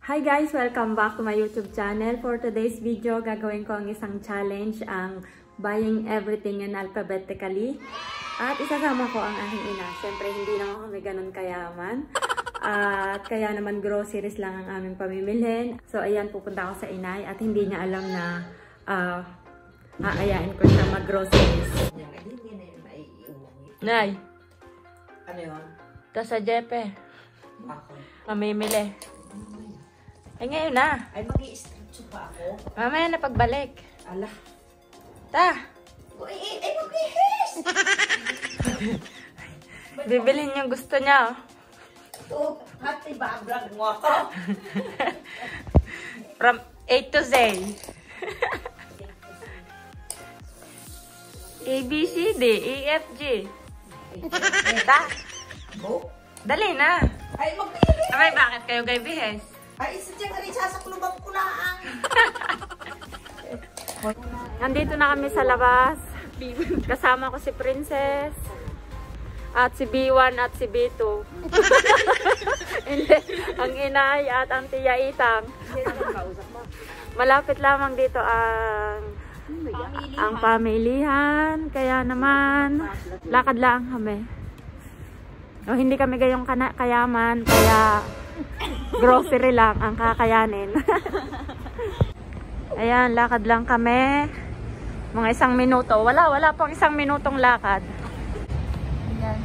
Hi guys! Welcome back to my YouTube channel. For today's video, gagawin ko ang isang challenge, ang buying everything in alphabetically. At isasama ko ang aking ina. Siyempre, hindi naman kami ganun kayaman. At kaya naman groceries lang ang aming pamimilhin. So ayan, pupunta ako sa inay at hindi niya alam na aayain ko siya mag-groceries. Nay! Ano yun? Ito sa Jepe. Bakit? Mamimili. Ay, ngayon na. Ay, mag-i-stretch pa ako. Mamaya na pagbalik. Ala. Ta! Ay, mag-i-his! Bibilhin yung gusto niya. Ito, hati ba vlog mo ako? From A to Z. A, B, C, D, E, F, G. Ta! Go? Dali na. Ay, mag-i-his! Abay, bakit kayo kay Bihes? Ay, isa dyan ka rin sasaklubang ko lang. Nandito na kami sa labas. Kasama ko si Princess. At si B1 at si B2. Hindi. Ang inay at ang tiya Itang. Malapit lamang dito ang pamilihan. Kaya naman, lakad lang kami. O, hindi kami gayong kayaman. Kaya grocery lang ang kakayanin. Ayan, lakad lang kami. Mga 1 minuto. Wala pang 1 minutong lakad. Ayan.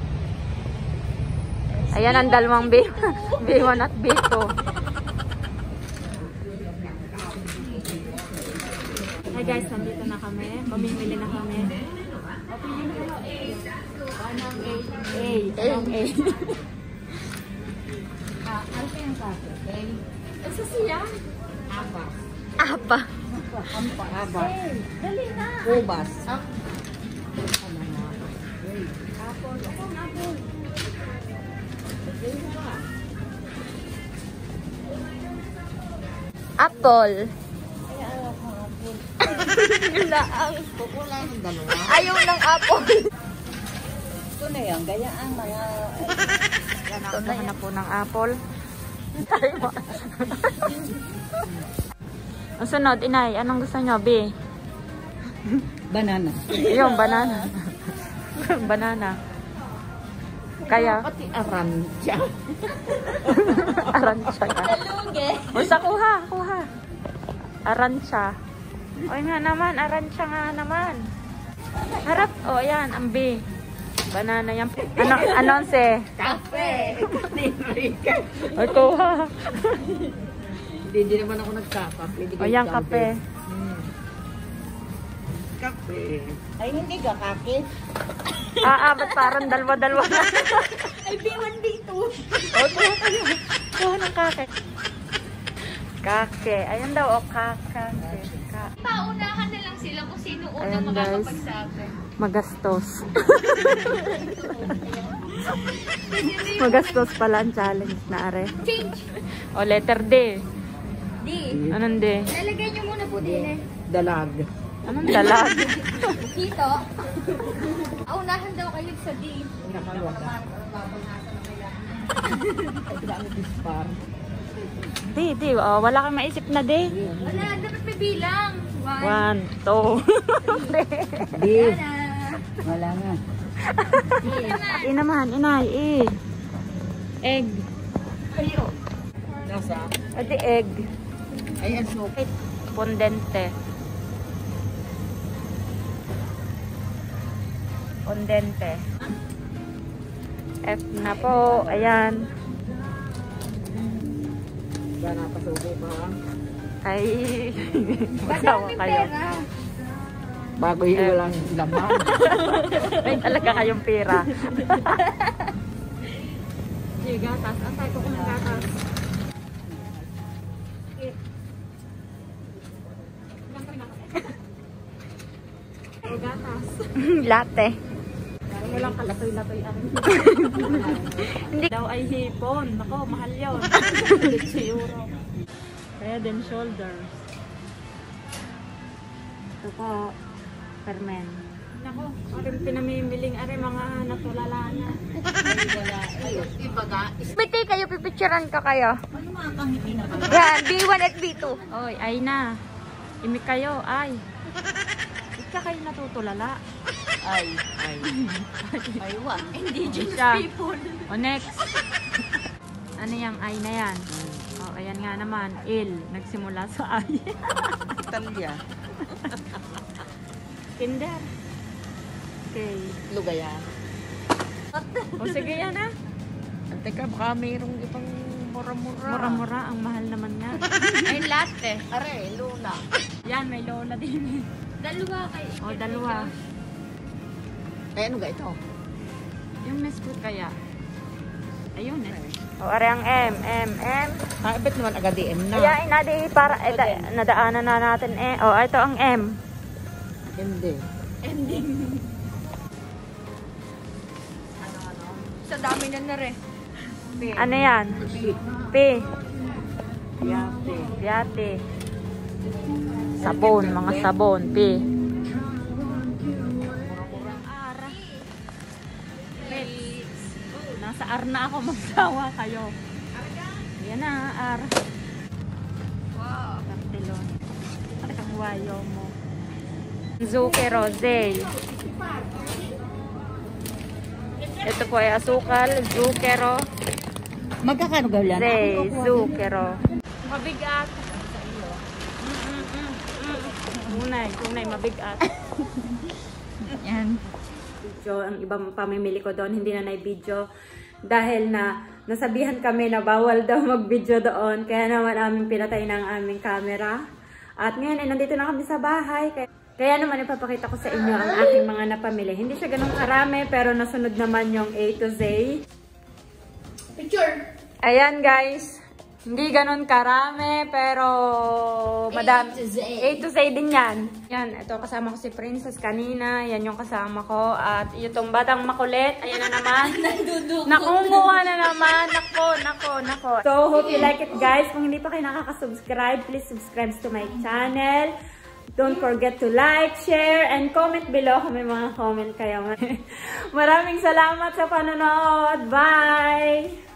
Ayan ang dalawang B1 at B2. Hi guys, nandito na kami. Mamimili na kami. A. Ano pa yung kape? Okay? Isa siya. Aba. Aba. Aba. Dali na. Ubas. Apple. Akong apple. Apple. Laang. Pupula ng dalawa. Ayaw ng apple. Ito na yan. Gaya ang mga... Ito na po ng apple. Ang sunod, inay, anong gusto nyo, B? Banana. Yung banana. Banana. Kaya? Pati aransya. Aransya ka. Basta kuha. Aransya. O nga naman, aransya nga naman. Harap. O yan, ang B. Banana yan. Anonse? Kape. Ay, kuha. Hindi naman ako nagkakape. O yan, kape. Kape. Ay, hindi ka kake. Ba't parang dalawa-dalawa na? Ay, B1, B2. O, kuha ng kake. Kake. Ayan daw, o kake. Paunahan na lang sila kung sino unang Ayan, guys. makakapagsabi. Magastos. Magastos pala ang challenge na are. Change. O, letter D. D. Anong D? Lalagay niyo muna po din eh. Dalag. Anong dalag? Dito. Aunahan daw kayo sa D. Ay, dami dispar. D. O, wala kang maisip na D. Wala, dapat may bilang. 1, 2. D. Wala na. E naman, inay, E. Egg. Ayo. Nasa? Pwede egg. Ayan, so. Fondente. Fondente. F na po. Ayan. Wala na pasubo pa. Ay, masawa kayo. Bago yung walang laman. May talaga kayong pera. Sige, gatas. Antay ko kung gatas. Gatas. Latte. Walang kalatoy-latoy. Hindi daw ay hipon. Nako, mahal yun. 8 euro. Kaya din shoulders. Ito po, permen. Nako, aking pinamimiling are mga natulala na. Piti kayo, pipicturean ka kayo. Yan, B1 at B2. Oy, ay na. Imi kayo, ay. Ika kayo natutulala. Ay. Aywa, indigenous Siya. people. O next. Ano yung ay na yan? O, ayan nga naman. Il. Nagsimula sa ay. Italia. Kinder. Okay. Lugaya. O sige yan ah. Teka, baka mayroong ibang mura-mura. Mura-mura. Ang mahal naman nga. Ay, latte. Are, Luna. Yan, may lola din. Dalawa kayo. O, dalawa. Ay, ano ga ito? Yung Nesquik kaya. Ayun eh. O, are ang M. Ah, bet naman agad di M na. Ayan, nadi para, nadaanan na natin eh. O, ito ang M. Hindi. Sa dami na rin. Ano yan? P. Yate. Yate. Sabon, mga sabon. P. Ara. Nasa R na ako, magsawa kayo. Yan na, R. Wow. Tartilon. Ano kang wayo mo? Zuke Rosé. Ito po ay asukal, Zukero. Magkakano gawin? Zukero. Mabigat. Tunay, mabigat. Yan. Video, ang ibang pamimili ko doon, hindi na video dahil na nasabihan kami na bawal daw mag-video doon. Kaya naman aming pinatay ng aming camera. At ngayon ay nandito na kami sa bahay. Kaya naman ipapakita ko sa inyo ang aking mga napamili. Hindi siya ganun karami pero nasunod naman yung A to Z. Picture. Ayan guys. Hindi ganun karami pero madami. A to Z din yan. Yan, ito kasama ko si Princess kanina. Yan yung kasama ko. At itong batang makulit. Ayan na naman. Nakunguha na naman. Nako. So, hope you like it guys. Kung hindi pa kayo nakaka-subscribe, please subscribe to my channel. Don't forget to like, share, and comment below kung may mga comment kayo. Maraming salamat sa panonood. Bye!